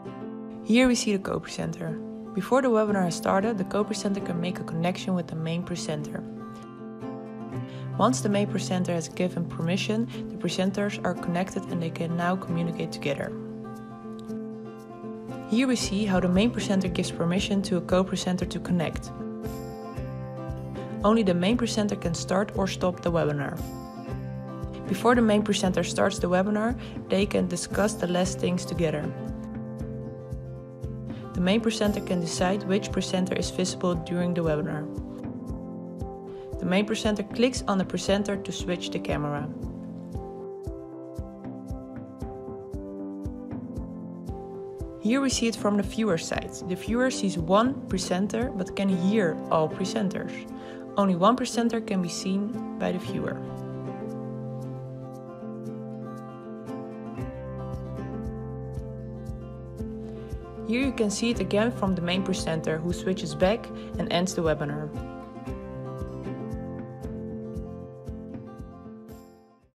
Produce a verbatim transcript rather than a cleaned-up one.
Here we see the co-presenter. Before the webinar has started, the co-presenter can make a connection with the main presenter. Once the main presenter has given permission, the presenters are connected and they can now communicate together. Here we see how the main presenter gives permission to a co-presenter to connect. Only the main presenter can start or stop the webinar. Before the main presenter starts the webinar, they can discuss the last things together. The main presenter can decide which presenter is visible during the webinar. The main presenter clicks on the presenter to switch the camera. Here we see it from the viewer side. The viewer sees one presenter but can hear all presenters. Only one presenter can be seen by the viewer. Here you can see it again from the main presenter, who switches back and ends the webinar.